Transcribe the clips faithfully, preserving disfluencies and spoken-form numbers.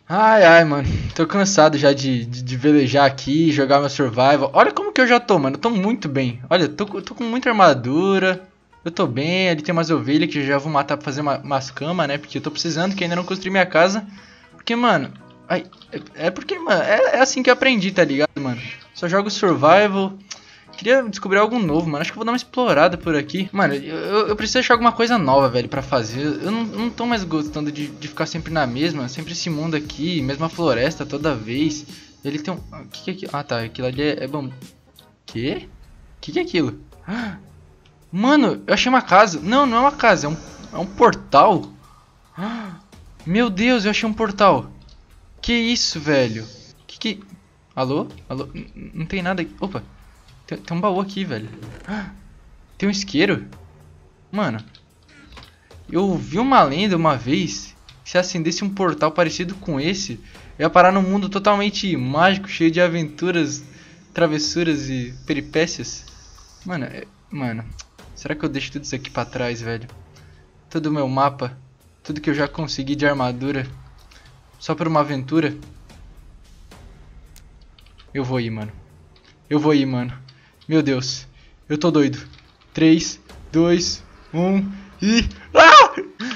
Ai, ai, mano. Tô cansado já de, de, de velejar aqui, jogar meu survival. Olha como que eu já tô, mano. Eu tô muito bem. Olha, tô, tô com muita armadura. Eu tô bem. Ali tem umas ovelhas que eu já vou matar pra fazer uma, umas camas, né? Porque eu tô precisando, que ainda não construí minha casa. Porque, mano... Ai, é, é porque, mano, é, é assim que eu aprendi, tá ligado, mano? Só jogo survival... Queria descobrir algo novo, mano. Acho que eu vou dar uma explorada por aqui. Mano, eu, eu preciso achar alguma coisa nova, velho, pra fazer. Eu não, não tô mais gostando de, de ficar sempre na mesma. Sempre esse mundo aqui, mesma floresta toda vez. Ele tem um... O que que é aquilo? Ah, tá. Aquilo ali é, é bom... Quê? O que que é aquilo? Ah, mano, eu achei uma casa. Não, não é uma casa. É um, é um portal. Ah, meu Deus, eu achei um portal. Que isso, velho? Que que... Alô? Alô? N não tem nada aqui. Opa. Tem, tem um baú aqui, velho. Ah, tem um isqueiro? Mano, eu ouvi uma lenda uma vez que se acendesse um portal parecido com esse, eu ia parar num mundo totalmente mágico, cheio de aventuras, travessuras e peripécias. Mano, é, mano, será que eu deixo tudo isso aqui pra trás, velho? Todo o meu mapa, tudo que eu já consegui de armadura, só por uma aventura? Eu vou ir, mano. Eu vou ir, mano. Meu Deus, eu tô doido. três, dois, um e... Ah!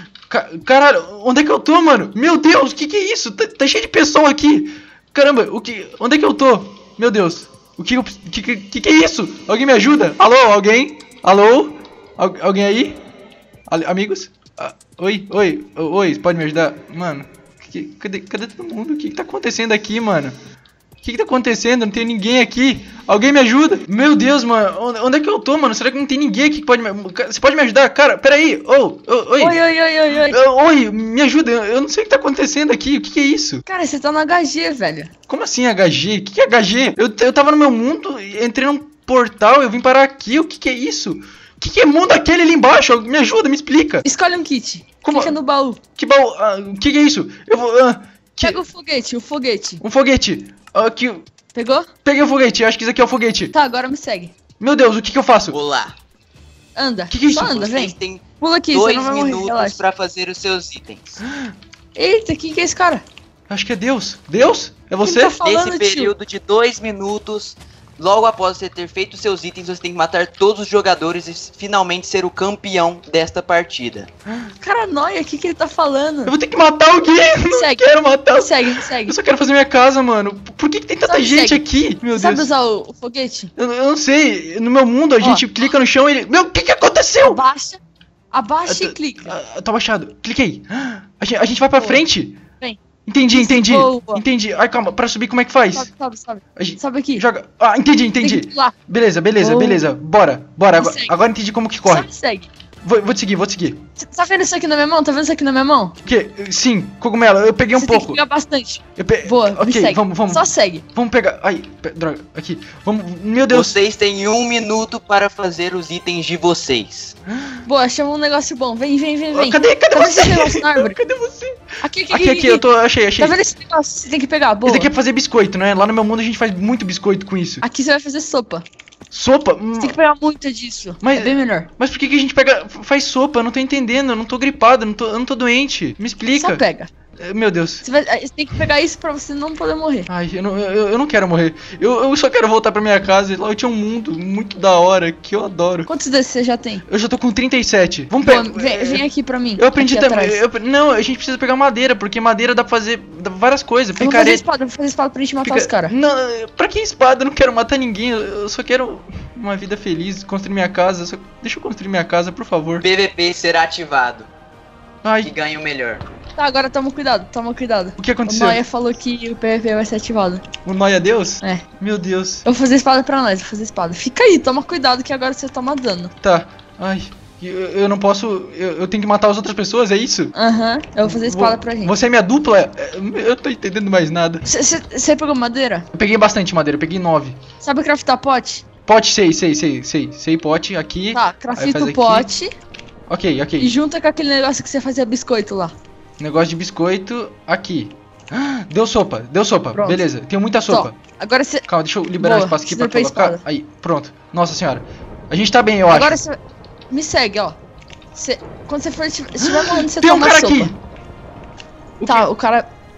Ca caralho, onde é que eu tô, mano? Meu Deus, que que é isso? Tá, tá cheio de pessoa aqui. Caramba, o que... Onde é que eu tô? Meu Deus, o que... Que que, que, que é isso? Alguém me ajuda? Alô, alguém? Alô? Al alguém aí? Al amigos? Ah, oi, oi, oi, pode me ajudar? Mano, que, cadê, cadê todo mundo? O que que tá acontecendo aqui, mano? O que que tá acontecendo? Não tem ninguém aqui. Alguém me ajuda. Meu Deus, mano. Onde é que eu tô, mano? Será que não tem ninguém aqui que pode me... Você pode me ajudar? Cara, peraí. Oh, oh, oi. Oi, oi, oi, oi, oi. Oi, me ajuda. Eu não sei o que tá acontecendo aqui. O que que é isso? Cara, você tá no H G, velho. Como assim H G? O que que é H G? Eu, eu tava no meu mundo, entrei num portal, eu vim parar aqui. O que que é isso? O que que é mundo aquele ali embaixo? Me ajuda, me explica. Escolhe um kit. Como? Clica no baú. Que baú? Ah, o que que é isso? Eu vou... Ah, que... Pega o foguete, o foguete. Um foguete. Aqui... Pegou? Peguei o foguete, acho que isso aqui é o foguete. Tá, agora me segue. Meu Deus, o que que eu faço? Olá. Anda. Que que é isso? Só anda, Vocês vem. têm Pula aqui, dois você não vai morrer, minutos relaxa. pra fazer os seus itens. Eita, quem que é esse cara? Acho que é Deus. Deus? É você? Quem tá falando, Nesse tio? período de dois minutos, logo após você ter feito os seus itens, você tem que matar todos os jogadores e finalmente ser o campeão desta partida. Cara, nóia, o que que ele tá falando? Eu vou ter que matar alguém. Eu não Segue. quero matar. Me segue, me segue. Eu só quero fazer minha casa, mano. Por que, que tem tanta Sabe, gente segue. aqui? Meu Sabe Deus. usar o, o foguete? Eu, eu não sei. No meu mundo, a Ó. gente clica no chão e ele... Meu, o que que aconteceu? Abaixa, abaixa Ah, e clica. Ah, tá baixado. Cliquei. A gente, a gente vai pra Boa. frente. Vem. Entendi, Isso, entendi. boa. Entendi. Ai, calma. Pra subir, como é que faz? Sobe, sobe, sobe. A gente Sobe aqui. joga... Ah, entendi, entendi. Tem que pular. Beleza, beleza, Boa. beleza. Bora, bora. Agora, Segue. agora entendi como que Só corre. me segue. Vou, vou te seguir, vou te seguir. Cê tá vendo isso aqui na minha mão? Tá vendo isso aqui na minha mão? Que? Sim, cogumelo. Eu peguei um Você tem que pouco. pegar bastante. Eu pe... Boa, me Ok, segue. vamos, vamos. Só segue. Vamos pegar. Ai, pe- droga, aqui. Vamos. Meu Deus. Vocês têm um minuto para fazer os itens de vocês. Boa, chama um negócio bom. Vem, vem, vem, vem. Cadê? Cadê Tá vendo você? esse negócio na árvore? Cadê você? Aqui, aqui, Aqui, aqui, eu tô. Achei, achei. Tá vendo esse negócio? Você tem que pegar, boa. Esse aqui é pra fazer biscoito, né? Lá no meu mundo a gente faz muito biscoito com isso. Aqui você vai fazer sopa. Sopa? Hum, Você tem que pegar muito disso. Mas- É bem melhor. Mas por que, que a gente pega. Faz sopa? Eu não tô entendendo. Eu não tô gripado, eu não tô, eu não tô doente. Me explica. Só pega. Eh, Meu Deus. Você, vai, você tem que pegar isso pra você não poder morrer. Ai, eu não, eu, eu não quero morrer. Eu, eu só quero voltar pra minha casa. Lá eu tinha um mundo muito da hora que eu adoro. Quantos desses você já tem? Eu já tô com trinta e sete. Vamos Boa, pegar. vem, vem aqui pra mim. Eu aprendi aqui também. atrás. eu- não, a gente precisa pegar madeira, porque madeira dá pra fazer dá várias coisas. Eu vou fazer Picareta. espada, eu vou fazer espada pra gente matar pica- os caras. Não, pra que espada? Eu não quero matar ninguém. Eu eu só quero uma vida feliz, construir minha casa. Só- deixa eu construir minha casa, por favor. P V P será ativado. Que Ai, ganha o melhor. Tá, agora toma cuidado, toma cuidado. o que O aconteceu? Noia falou que o P V P vai ser ativado. O Noia Deus? É. Meu Deus. Eu vou fazer espada pra nós, vou fazer espada. Fica aí, toma cuidado que agora você toma dano. Tá. Ai, eu, eu não posso. Eu, eu tenho que matar as outras pessoas, é isso? Aham, eu vou fazer espada Vo- pra gente. Você é minha dupla? Eu tô entendendo mais nada. Você pegou madeira? Eu peguei bastante madeira, eu peguei nove. Sabe craftar pote? Pote, sei, sei, sei, sei. Sei pote aqui. Tá, Aí crafta faz o aqui. pote Ok, ok. e junta com aquele negócio que você fazia biscoito lá. Negócio de biscoito aqui. Ah, deu sopa, deu sopa. Pronto. Beleza, tenho muita sopa. Só. Agora você. Calma, deixa eu liberar Boa, espaço aqui pra você colocar. espada. Aí, pronto. Nossa senhora. A gente tá bem, eu Agora acho. você. Me segue, ó. Cê... Quando você for. Se estiver morrendo, você Tem um toma cara sopa. aqui. O Tá, quê? o cara.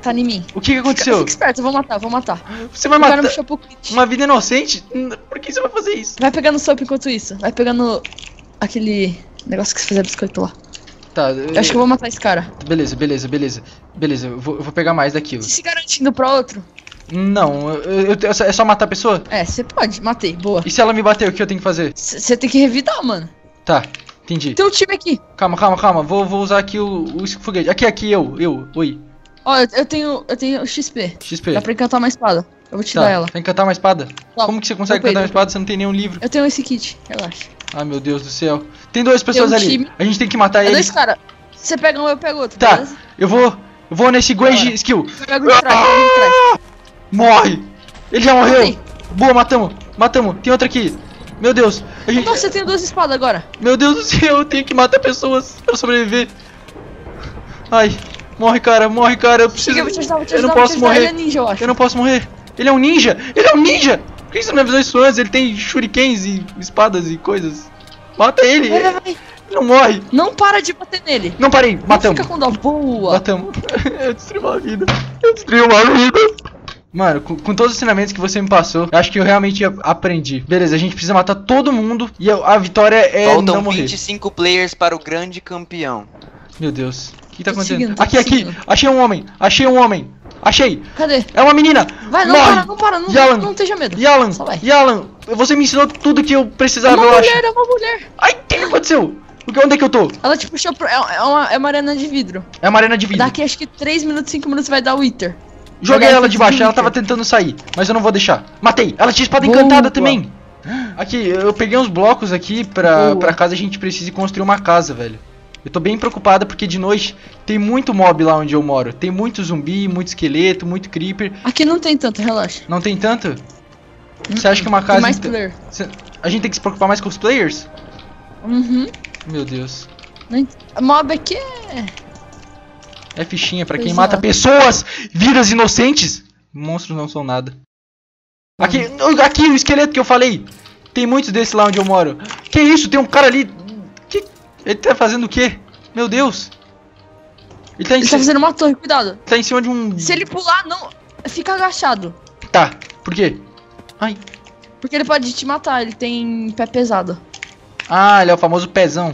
Tá em mim. O que que Fica, aconteceu? fica esperto, eu vou matar, eu vou matar. Você vai O cara matar me chamou pro kit. uma vida inocente? Por que você vai fazer isso? Vai pegando sopa enquanto isso. Vai pegando aquele negócio que você fazia biscoito lá. Tá, Eu acho que eu vou matar esse cara. beleza, beleza, beleza. Beleza, eu vou, eu vou pegar mais daquilo. Se garantindo pra outro. Não, eu, eu- eu- é só matar a pessoa? É, você pode. Matei, boa. E se ela me bater, o que eu tenho que fazer? Você tem que revidar, mano. Tá, entendi. Tem um time aqui. Calma, calma, calma. Vou, vou usar aqui o, o foguete. Aqui, aqui, eu, eu. Oi. Ó, eu, eu tenho. Eu tenho X P. X P. Dá pra encantar uma espada. Eu vou te Tá, dar ela. vai encantar uma espada? Ó, Como que você consegue vou encantar uma pegar. espada se não tem nenhum livro? Eu tenho esse kit, relaxa. Ai, meu Deus do céu. Tem duas pessoas um ali. time. A gente tem que matar É eles. dois caras. Você pega um, eu pego outro, Tá, beleza? eu vou. Eu vou nesse Guage Bora. Skill. Eu pego de trás, eu pego de trás. Morre! Ele já morreu! Matei. Boa, matamos! Matamos! Tem outra aqui! Meu Deus! A gente... Nossa, eu tenho duas espadas agora. Meu Deus do céu, eu tenho que matar pessoas pra sobreviver. Ai, morre, cara, morre, cara. Eu preciso. Chega, eu vou te ajudar, vou te eu ajudar. não vou posso te ajudar. morrer. Ele é ninja, eu acho. Eu não posso morrer. Ele é um ninja! Ele é um ninja! Por que você não me avisou isso antes? Ele tem shurikens e espadas e coisas. Mata ele! Vai, vai, Ele vai. não morre! Não para de bater nele. Não parei! Não Matamos! fica com dó. Boa. Matamos! Eu destruí uma vida! Eu destruí uma vida! Mano, com, com todos os ensinamentos que você me passou, eu acho que eu realmente aprendi. Beleza, a gente precisa matar todo mundo e a, a vitória é não Faltam morrer. vinte e cinco players para o grande campeão. Meu Deus, o que tá Tô acontecendo? seguindo, tô Aqui, aqui, seguindo. achei um homem, achei um homem, achei. Cadê? É uma menina. Vai, não Morre. para, não para. Não, Yalan. não esteja medo. Yalan, Só vai. Yalan, você me ensinou tudo que eu É precisava, uma eu mulher, acho. é uma mulher. Ai, o que aconteceu? O que- Onde é que eu tô? Ela te puxou pro... É, é uma, é uma arena de vidro. É uma arena de vidro. Daqui acho que três minutos, cinco minutos vai dar o Wither. Joguei Vai dar ela efeito debaixo, do ela tava Wither. tentando sair, mas eu não vou deixar. Matei, ela tinha espada Boa. encantada também. Aqui, eu peguei uns blocos aqui pra, Boa. pra caso a gente precise construir uma casa, velho. Eu tô bem preocupada porque de noite tem muito mob lá onde eu moro. Tem muito zumbi, muito esqueleto, muito creeper. Aqui não tem tanto, relaxa. Não tem tanto? Você acha que uma Tem casa... mais inte- player. Cê- A gente tem que se preocupar mais com os players? Uhum. Meu Deus. Nem- Mob aqui é... É fichinha pra quem Pois mata é. pessoas, vidas inocentes. Monstros não são nada. Aqui, aqui o esqueleto que eu falei. Tem muitos desses lá onde eu moro. Que isso? Tem um cara ali. Que... Ele tá fazendo o quê? Meu Deus. Ele tá em, Ele ci- tá fazendo uma torre, cuidado. tá em cima de um... Se ele pular, não... Fica agachado. Tá, por quê? Ai. Porque ele pode te matar, ele tem pé pesado. Ah, ele é o famoso pezão.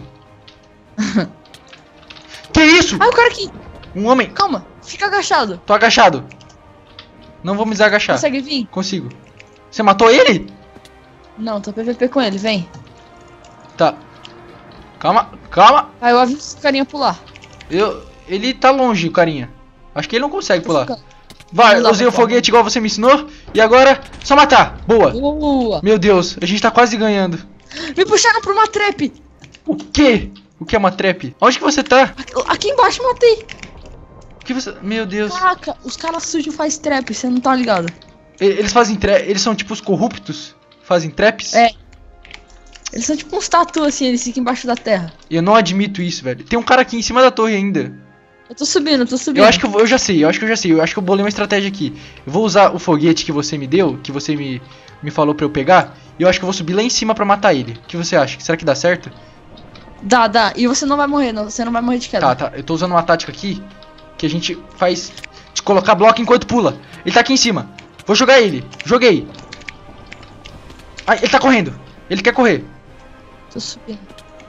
Que isso? Ah, o cara aqui. Um homem. Calma, fica agachado. Tô agachado. Não vou me desagachar. Consegue vir? Consigo. Você matou ele? Não, tô P V P com ele, vem. Tá. Calma, calma. Aí eu aviso esse carinha pular. Eu, ele tá longe, o carinha. Acho que ele não consegue Tô pular. ficando. Vai, Não dá usei o pra pular. foguete igual você me ensinou. E agora, só matar. Boa. Boa. Meu Deus, a gente tá quase ganhando. Me puxaram pra uma trap. O quê? O que é uma trap? Onde que você tá? Aqui, aqui embaixo matei. O que você... Meu Deus. Caraca, os caras sujos fazem trap, você não tá ligado. E- Eles fazem tra... Eles são tipo os corruptos? Fazem traps? É. Eles são tipo uns tatu assim, eles ficam embaixo da terra. Eu não admito isso, velho. Tem um cara aqui em cima da torre ainda. Eu tô subindo, eu tô subindo. Eu acho que eu, vou- eu já sei, eu acho que eu já sei. Eu acho que eu bolei uma estratégia aqui. Eu vou usar o foguete que você me deu, que você me, me falou pra eu pegar. E eu acho que eu vou subir lá em cima pra matar ele. O que você acha? Será que dá certo? Dá, dá. E você não vai morrer, não. Você não vai morrer de queda. Tá, tá. Eu tô usando uma tática aqui que a gente faz de colocar bloco enquanto pula. Ele tá aqui em cima. Vou jogar ele. Joguei. Ai, ele tá correndo. Ele quer correr. Tô subindo.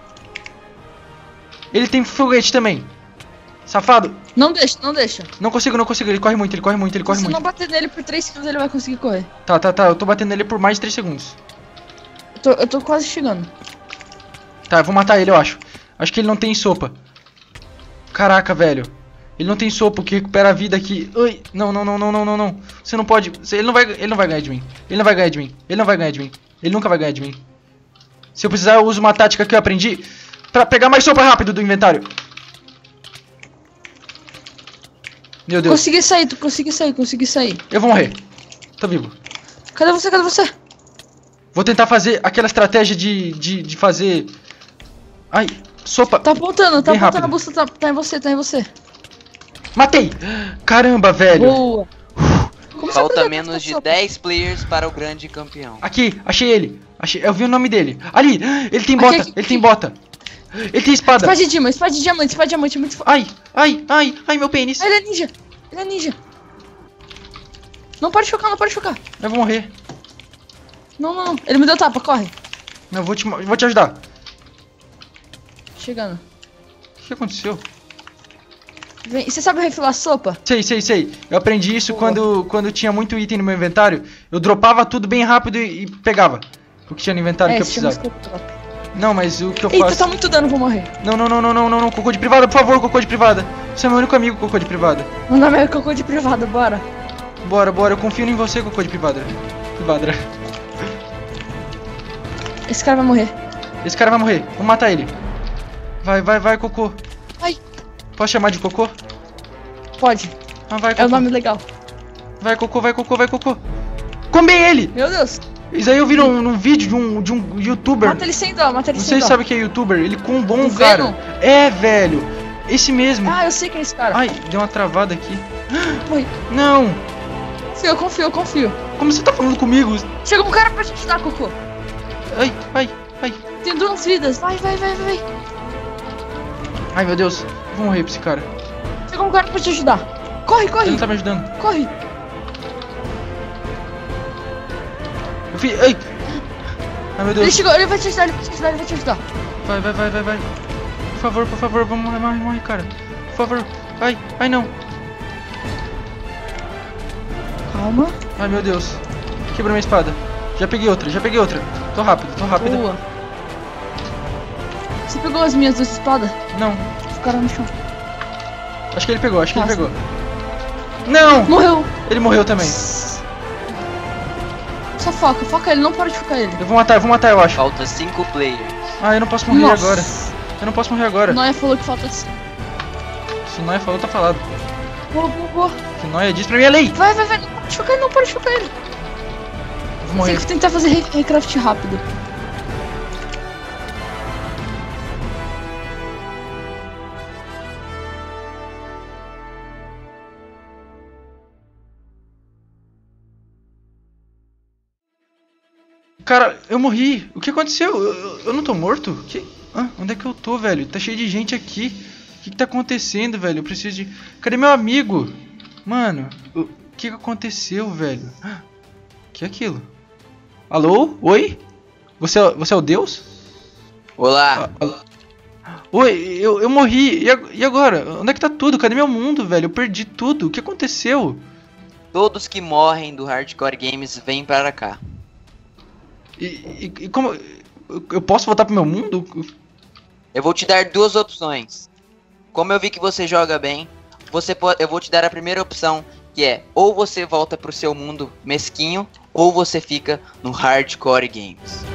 Ele tem foguete também. Safado. Não deixa, não deixa. Não consigo, não consigo. Ele corre muito, ele corre muito, ele Se corre você muito. não bater nele por três segundos, ele vai conseguir correr. Tá, tá, tá. Eu tô batendo nele por mais de três segundos. Eu tô, eu tô quase chegando. Tá, eu vou matar ele, eu acho. Acho que ele não tem sopa. Caraca, velho. Ele não tem sopa, o que recupera a vida aqui. Ai, não, não, não, não, não, não, não. Você não pode. você- Ele não vai, ele não vai ganhar de mim. Ele não vai ganhar de mim. Ele não vai ganhar de mim. Ele nunca vai ganhar de mim. Se eu precisar, eu uso uma tática que eu aprendi pra pegar mais sopa rápido do inventário. Meu Deus. Consegui sair, tu consegui sair, consegui sair. Eu vou morrer. Tô vivo. Cadê você, cadê você? Vou tentar fazer aquela estratégia de, de, de fazer... Ai, sopa. Tá apontando, tá Bem apontando a rápido. busca, tá, tá em você, tá em você. Matei. Caramba, velho. Boa. Como você Falta aprendeu menos essa de sopa? dez players para o grande campeão. Aqui, achei ele. Achei, eu vi o nome dele. Ali, ele tem Aqui, bota, aqui, ele aqui. tem bota. Ele tem espada. Espada de diamante, espada de diamante, espada de diamante, muito forte. Ai, ai, ai, ai, meu pênis. Ah, ele é ninja, ele é ninja. Não pode chocar, não pode chocar. Eu vou morrer. Não, não, não. Ele me deu tapa, corre. Eu vou te, eu vou te ajudar. Chegando. O que aconteceu? Vem. E você sabe refilar sopa? Sei, sei, sei. Eu aprendi isso Boa. quando, quando tinha muito item no meu inventário. Eu dropava tudo bem rápido e, e pegava o que tinha no inventário que eu se chama precisava. scope drop. Não, mas o que eu Eita, faço... tá muito dano, vou morrer. Não, não, não, não, não, não, não. Cocô de privada, por favor, cocô de privada. Você é meu único amigo, cocô de privada. Meu nome é cocô de privado, bora. Bora, bora, eu confio em você, cocô de privada. Privada. Esse cara vai morrer. Esse cara vai morrer. Vamos matar ele. Vai, vai, vai, cocô. Ai. Posso chamar de cocô? Pode. Ah, vai, É cocô. o nome legal. Vai, cocô, vai, cocô, vai, cocô. Combei ele! Meu Deus. Isso aí eu vi num, num vídeo de um, de um youtuber. Mata ele sem dó, mata ele Não sem sei dó. se sabe o que é youtuber. Ele combou um O cara. Venom? É, velho. Esse mesmo. Ah, eu sei quem é esse cara. Ai, deu uma travada aqui. Morri. Não. Confio, eu confio, eu confio. Como você tá falando comigo? Chega um cara pra te ajudar, cocô. Ai, ai, ai. Tem duas vidas. Vai, vai, vai, vai. Ai, meu Deus. Eu vou morrer pra esse cara. Chega um cara pra te ajudar. Corre, Ele corre. não tá me ajudando. Corre. Eu fiz... Ai. Ai, meu Ele Deus. chegou, ele vai te ajudar, ele vai te ajudar, ele vai te ajudar. Vai, vai, vai, vai, vai. Por favor, por favor, vamos morrer, morre, morre, cara. Por favor. Ai, ai, não. Calma. Ai, meu Deus. Quebrou minha espada. Já peguei outra, já peguei outra. Tô rápido, tô rápido. Boa. Você pegou as minhas duas espadas? Não. Ficaram no chão. Acho que ele pegou, acho que Nossa. ele pegou. Não! Morreu. Ele morreu também. Só foca, foca ele, não pode focar ele. Eu vou matar, eu vou matar, eu acho. Falta cinco players. Ah, eu não posso morrer Nossa. agora. Eu não posso morrer agora. Noia falou que falta assim. Se Noia falou, tá falado. Boa, boa, boa. Se Noia diz pra mim é lei. Vai, vai, vai. Não pode focar ele, não pode focar ele. Eu vou Tem morrer. que tentar fazer re- recraft rápido. Cara, eu morri. O que aconteceu? Eu, eu, eu não tô morto? Que... Ah, onde é que eu tô, velho? Tá cheio de gente aqui. O que, que tá acontecendo, velho? Eu preciso de... Cadê meu amigo? Mano, o que, que aconteceu, velho? O que é aquilo? Alô? Oi? Você, é- você é o Deus? Olá. Ah, alô? Oi, eu, eu morri. E ag- e agora? Onde é que tá tudo? Cadê meu mundo, velho? Eu perdi tudo. O que aconteceu? Todos que morrem do Hardcore Games vêm para cá. E, e, e como... Eu eu posso voltar pro meu mundo? Eu vou te dar duas opções. Como eu vi que você joga bem, você pode, eu vou te dar a primeira opção, que é ou você volta pro seu mundo mesquinho, ou você fica no Hardcore Games.